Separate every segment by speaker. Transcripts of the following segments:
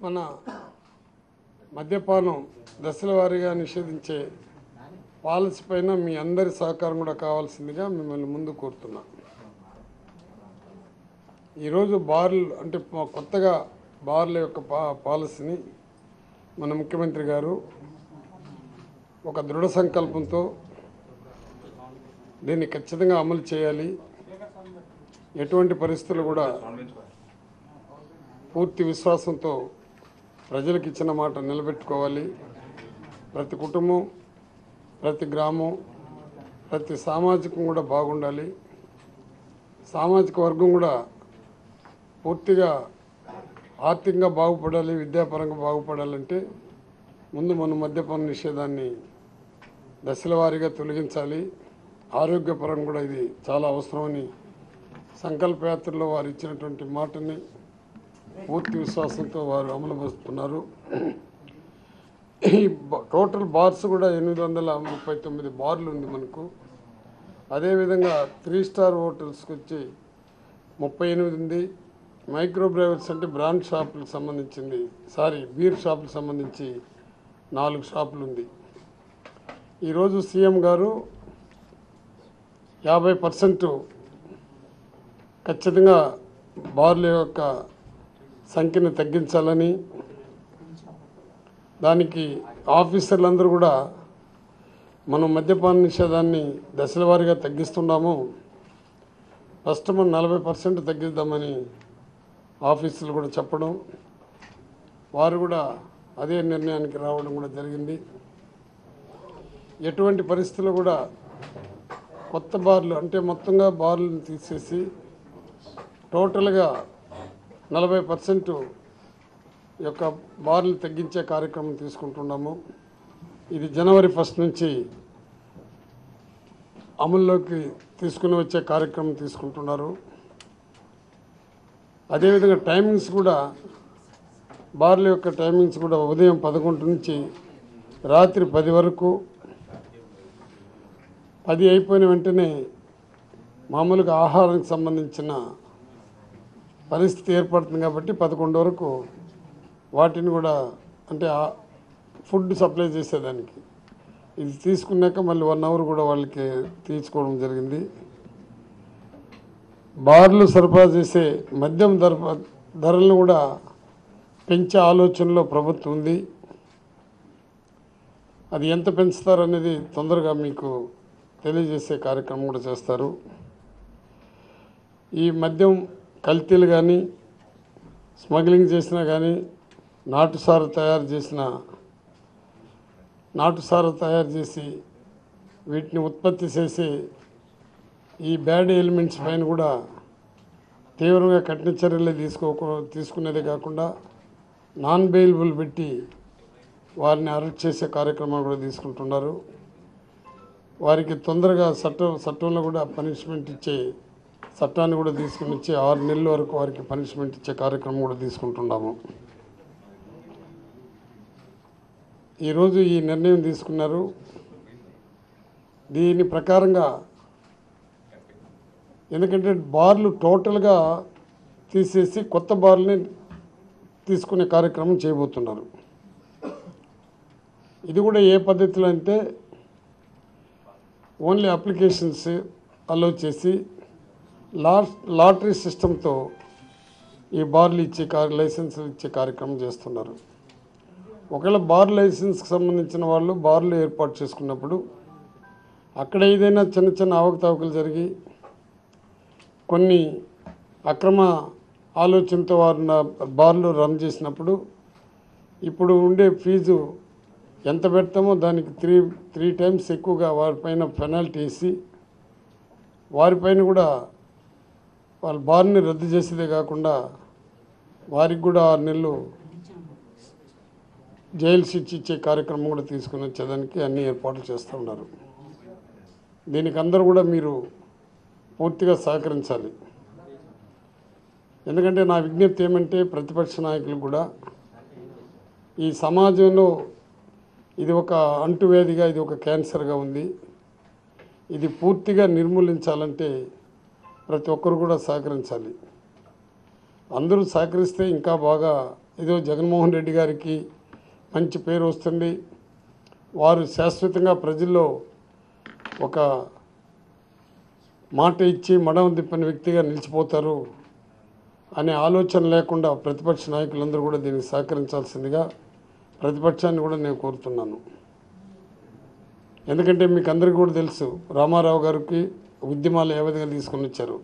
Speaker 1: మన మద్యపానం దశల వారీగా నిషేధించే పాలసీ పైన మీ అందరి సహకారం కూడా కావాల్సిందిగా మిమ్మల్ని ముందు కోరుతున్నా. ఈరోజు బార్లు అంటే కొత్తగా బార్ల యొక్క పాలసీని మన ముఖ్యమంత్రి గారు ఒక దృఢ సంకల్పంతో దీన్ని ఖచ్చితంగా అమలు చేయాలి, ఎటువంటి పరిస్థితులు కూడా పూర్తి విశ్వాసంతో ప్రజలకు ఇచ్చిన మాట నిలబెట్టుకోవాలి. ప్రతి కుటుంబం, ప్రతి గ్రామం, ప్రతి సామాజికం కూడా బాగుండాలి. సామాజిక వర్గం కూడా పూర్తిగా ఆర్థికంగా బాగుపడాలి, విద్యాపరంగా బాగుపడాలంటే ముందు మనం మద్యపాన నిషేధాన్ని దశల వారీగా తొలగించాలి. ఆరోగ్యపరంగా కూడా ఇది చాలా అవసరమని సంకల్పయాత్రలో వారు ఇచ్చినటువంటి మాటని పూర్తి విశ్వాసంతో వారు అమలుపరుస్తున్నారు. ఈ టోటల్ బార్స్ కూడా 839 బార్లు ఉంది మనకు. అదేవిధంగా 3 స్టార్ హోటల్స్కి వచ్చి 38 ఉంది. మైక్రో బ్రేవర్స్ అంటే బ్రాండ్ షాపులకు సంబంధించింది, బీర్ షాపులకు సంబంధించి 4 షాపులు ఉంది. ఈరోజు సీఎం గారు 50% ఖచ్చితంగా బార్ల యొక్క సంఖ్యను తగ్గించాలని, దానికి ఆఫీసర్లందరూ కూడా మనం మద్యపాన నిషేధాన్ని దశల వారీగా తగ్గిస్తున్నాము, ఫస్ట్ మనం 40% తగ్గిద్దామని ఆఫీసులు కూడా చెప్పడం, వారు కూడా అదే నిర్ణయానికి రావడం కూడా జరిగింది. ఎటువంటి పరిస్థితుల్లో కూడా కొత్త బార్లు అంటే మొత్తంగా బార్లను తీసేసి టోటల్గా 40% యొక్క బార్లు తగ్గించే కార్యక్రమం తీసుకుంటున్నాము. ఇది జనవరి 1 నుంచి అమల్లోకి తీసుకుని వచ్చే కార్యక్రమం తీసుకుంటున్నారు. అదేవిధంగా టైమింగ్స్ కూడా, బార్ల యొక్క టైమింగ్స్ కూడా ఉదయం 11 నుంచి రాత్రి 10 వరకు. 10 అయిపోయిన వెంటనే మామూలుగా ఆహారానికి సంబంధించిన పరిస్థితి ఏర్పడుతుంది కాబట్టి 11 వరకు వాటిని కూడా అంటే ఫుడ్ సప్లై చేసేదానికి ఇది తీసుకున్నాక మళ్ళీ 1 అవర్ కూడా వాళ్ళకి తీసుకోవడం జరిగింది. బార్లు సరఫరా చేసే మద్యం ధరలను కూడా పెంచే ఆలోచనలో ప్రభుత్వం ఉంది. అది ఎంత పెంచుతారనేది తొందరగా మీకు తెలియజేసే కార్యక్రమం కూడా చేస్తారు. ఈ మద్యం కల్తీలు కానీ, స్మగ్లింగ్ చేసినా కానీ, నాటుసారా తయారు చేసి వీటిని ఉత్పత్తి చేసి ఈ బ్యాడ్ ఎలిమెంట్స్ పైన కూడా తీవ్రంగా కఠిన చర్యలు తీసుకునేదే కాకుండా నాన్ బెయిలబుల్ పెట్టి వారిని అరెస్ట్ చేసే కార్యక్రమాలు కూడా తీసుకుంటున్నారు. వారికి తొందరగా చట్టంలో కూడా పనిష్మెంట్ ఇచ్చే చట్టాన్ని కూడా తీసుకుని వచ్చి 6 నెలల వరకు వారికి పనిష్మెంట్ ఇచ్చే కార్యక్రమం కూడా తీసుకుంటున్నాము. ఈరోజు ఈ నిర్ణయం తీసుకున్నారు. దీని ప్రకారంగా ఎందుకంటే బార్లు టోటల్గా తీసేసి కొత్త బార్లని తీసుకునే కార్యక్రమం చేయబోతున్నారు. ఇది కూడా ఏ పద్ధతిలో అంటే ఓన్లీ అప్లికేషన్స్ అలో చేసి లాటరీ సిస్టంతో ఈ బార్లు లైసెన్సులు ఇచ్చే కార్యక్రమం చేస్తున్నారు. ఒకవేళ బార్ లైసెన్స్కి సంబంధించిన వాళ్ళు బార్లు ఏర్పాటు చేసుకున్నప్పుడు అక్కడ ఏదైనా చిన్న అవకతవకలు జరిగి కొన్ని అక్రమ ఆలోచనతో వారు బార్లు రన్ చేసినప్పుడు ఇప్పుడు ఉండే ఫీజు ఎంత పెడతామో దానికి 3 టైమ్స్ ఎక్కువగా వారిపైన పెనాల్టీ వేసి వారిపైన కూడా వాళ్ళ బార్ని రద్దు చేసేదే కాకుండా వారికి కూడా 6 నెలలు జైలు శిక్ష ఇచ్చే కార్యక్రమం కూడా తీసుకుని వచ్చేదానికి అన్ని ఏర్పాట్లు చేస్తూ ఉన్నారు. దీనికి అందరూ కూడా మీరు పూర్తిగా సహకరించాలి. ఎందుకంటే నా విజ్ఞప్తి ఏమంటే ప్రతిపక్ష నాయకులు కూడా ఈ సమాజంలో ఇది ఒక అంటువ్యాధిగా, ఇది ఒక క్యాన్సర్గా ఉంది. ఇది పూర్తిగా నిర్మూలించాలంటే ప్రతి ఒక్కరు కూడా సహకరించాలి. అందరూ సహకరిస్తే ఇంకా బాగా ఏదో జగన్మోహన్ రెడ్డి గారికి మంచి పేరు వస్తుంది, వారు శాశ్వతంగా ప్రజల్లో ఒక మాట ఇచ్చి మడమ తిప్పని వ్యక్తిగా నిలిచిపోతారు అనే ఆలోచన లేకుండా ప్రతిపక్ష నాయకులందరూ కూడా దీనికి సహకరించాల్సిందిగా ప్రతిపక్షాన్ని కూడా నేను కోరుతున్నాను. ఎందుకంటే మీకు అందరికీ కూడా తెలుసు, రామారావు గారికి ఉద్యమాలు ఏ విధంగా తీసుకొని వచ్చారు.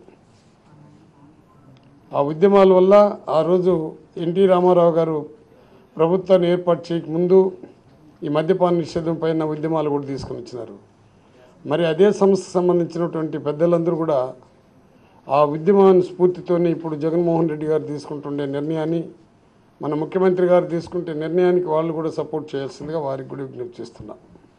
Speaker 1: ఆ ఉద్యమాల వల్ల ఆ రోజు ఎన్టీ రామారావు గారు ప్రభుత్వాన్ని ఏర్పాటు చేయకముందు ఈ మద్యపాన నిషేధం పైన ఉద్యమాలు కూడా తీసుకొని వచ్చినారు. మరి అదే సంస్థకు సంబంధించినటువంటి పెద్దలందరూ కూడా ఆ ఉద్యమాన్ని స్ఫూర్తితోనే ఇప్పుడు జగన్మోహన్ రెడ్డి గారు తీసుకుంటుండే నిర్ణయాన్ని, మన ముఖ్యమంత్రి గారు తీసుకుంటే నిర్ణయానికి వాళ్ళు కూడా సపోర్ట్ చేయాల్సిందిగా వారికి కూడా విజ్ఞప్తి చేస్తున్నాం.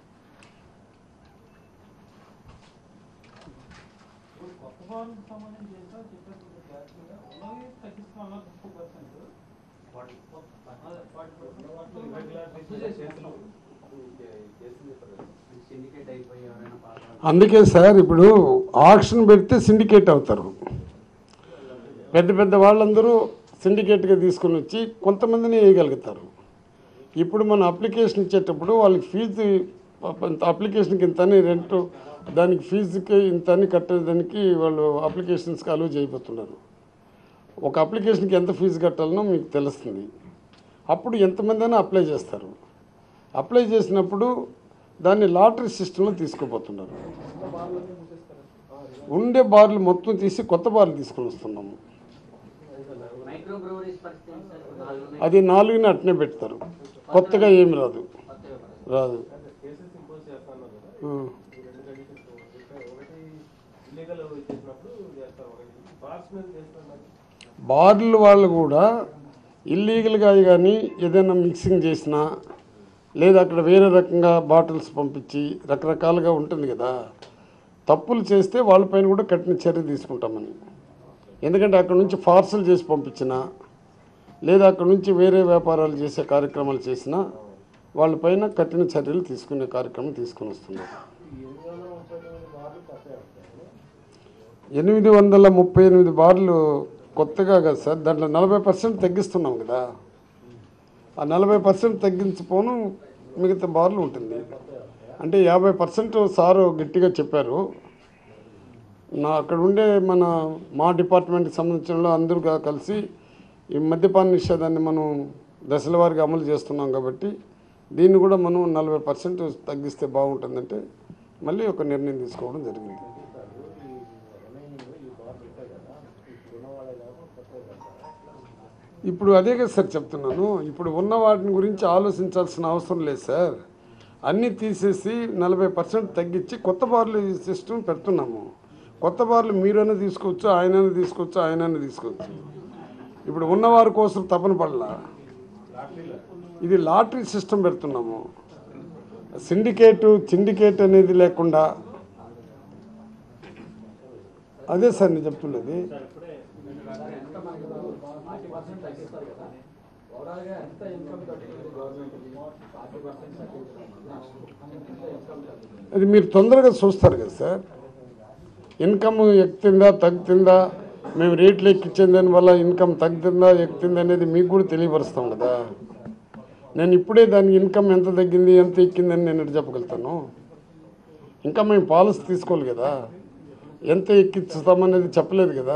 Speaker 1: అందుకే సార్ ఇప్పుడు ఆక్షన్ పెడితే సిండికేట్ అవుతారు. పెద్ద పెద్ద వాళ్ళందరూ సిండికేట్గా తీసుకొని వచ్చి కొంతమందిని వేయగలుగుతారు. ఇప్పుడు మనం అప్లికేషన్ ఇచ్చేటప్పుడు వాళ్ళకి ఫీజు, అప్లికేషన్కి ఇంతని రెంట్, దానికి ఫీజుకి ఇంతని కట్టేదానికి వాళ్ళు అప్లికేషన్స్కి అలౌ చేయబోతున్నారు. ఒక అప్లికేషన్కి ఎంత ఫీజు కట్టాలనో మీకు తెలుస్తుంది. అప్పుడు ఎంతమంది అయినా అప్లై చేస్తారు. అప్లై చేసినప్పుడు దాన్ని లాటరీ సిస్టంలో తీసుకోబోతున్నారు. ఉండే బార్లు మొత్తం తీసి కొత్త బార్లు తీసుకొని వస్తున్నాము. అది 4ని అట్నే పెడతారు, కొత్తగా ఏమి రాదు. బార్లు వాళ్ళు కూడా ఇల్లీగల్గా కానీ ఏదైనా మిక్సింగ్ చేసినా, లేదా అక్కడ వేరే రకంగా బాటిల్స్ పంపించి రకరకాలుగా ఉంటుంది కదా, తప్పులు చేస్తే వాళ్ళపైన కూడా కఠిన చర్య తీసుకుంటామని. ఎందుకంటే అక్కడ నుంచి పార్సల్ చేసి పంపించినా, లేదా అక్కడ నుంచి వేరే వ్యాపారాలు చేసే కార్యక్రమాలు చేసినా వాళ్ళపైన కఠిన చర్యలు తీసుకునే కార్యక్రమం తీసుకుని వస్తున్నారు. 838 బార్లు కొత్తగా కదా సార్, దాంట్లో 40% తగ్గిస్తున్నాం కదా. ఆ 40% తగ్గించిపోను మిగతా బార్లు ఉంటుంది. అంటే 50% సారు గట్టిగా చెప్పారు. అక్కడ ఉండే మా డిపార్ట్మెంట్కి సంబంధించిన అందరూ కలిసి ఈ మద్యపాన నిషేధాన్ని మనం దశల వారీగా అమలు చేస్తున్నాం కాబట్టి దీన్ని కూడా మనం 40% తగ్గిస్తే బాగుంటుందంటే మళ్ళీ ఒక నిర్ణయం తీసుకోవడం జరిగింది. ఇప్పుడు అదే కదా సార్ చెప్తున్నాను. ఇప్పుడు ఉన్న వాటిని గురించి ఆలోచించాల్సిన అవసరం లేదు సార్. అన్నీ తీసేసి 40% తగ్గించి కొత్త బార్లు సిస్టమ్ పెడుతున్నాము. కొత్త బార్లు మీరైనా తీసుకోవచ్చు, ఆయనైనా తీసుకోవచ్చు, ఆయనైనా తీసుకోవచ్చు. ఇప్పుడు ఉన్నవారి కోసం తపన పడలా. ఇది లాటరీ సిస్టమ్ పెడుతున్నాము. సిండికేట్ అనేది లేకుండా. అదే సార్ నేను చెప్తున్నది. అది మీరు తొందరగా చూస్తారు కదా సార్. ఇన్కమ్ ఎక్కుతుందా తగ్గుతుందా, మేము రేట్లు ఎక్కించిన దానివల్ల ఇన్కమ్ తగ్గుతుందా ఎక్కుతుందా అనేది మీకు కూడా తెలియపరుస్తాం కదా. నేను ఇప్పుడే దానికి ఇన్కమ్ ఎంత తగ్గింది ఎంత ఎక్కిందని నేను చెప్పగలుగుతాను. ఇంకా మేము పాలసీ తీసుకోవాలి కదా, ఎంత ఎక్కిస్తామనేది చెప్పలేదు కదా.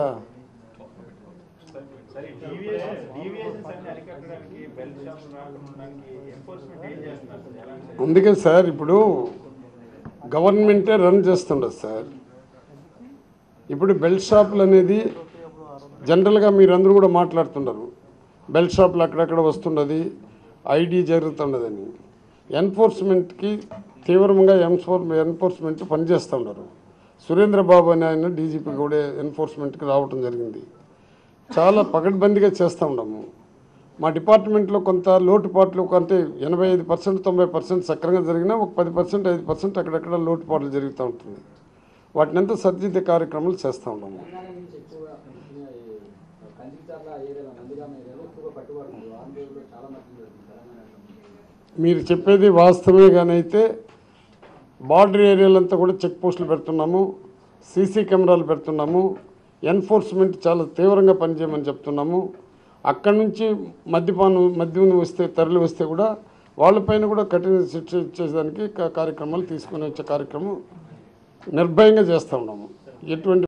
Speaker 1: అందుకే సార్ ఇప్పుడు గవర్నమెంటే రన్ చేస్తుండదు సార్. ఇప్పుడు బెల్ట్ షాపులు అనేది జనరల్గా మీరందరూ కూడా మాట్లాడుతున్నారు, బెల్ట్ షాపులు అక్కడక్కడ వస్తున్నది, ఐడి జరుగుతున్నదని. ఎన్ఫోర్స్మెంట్కి తీవ్రంగా ఎన్ఫోర్స్మెంట్ పనిచేస్తూ ఉన్నారు. సురేంద్ర బాబు అని ఆయన డీజీపీ కూడా ఎన్ఫోర్స్మెంట్కి రావటం జరిగింది. చాలా పకడ్బందీగా చేస్తూ ఉన్నాము. మా డిపార్ట్మెంట్లో కొంత లోటుపాట్లు అంటే 85% 90% సక్రమంగా జరిగినా ఒక 10% 5% అక్కడక్కడ లోటుపాట్లు జరుగుతూ ఉంటుంది. వాటిని అంతా సరిదిద్దే కార్యక్రమాలు చేస్తూ ఉన్నాము. మీరు చెప్పేది వాస్తవమే, కానీ అయితే బార్డర్ ఏరియాలంతా కూడా చెక్ పోస్టులు పెడుతున్నాము, సీసీ కెమెరాలు పెడుతున్నాము, ఎన్ఫోర్స్మెంట్ చాలా తీవ్రంగా పనిచేయమని చెప్తున్నాము. అక్కడి నుంచి మద్యం వస్తే తరలి వస్తే కూడా వాళ్ళపైన కూడా కఠిన శిక్ష ఇచ్చేదానికి కార్యక్రమాలు తీసుకుని వచ్చే కార్యక్రమం నిర్భయంగా చేస్తూ ఉన్నాము. ఎటువంటి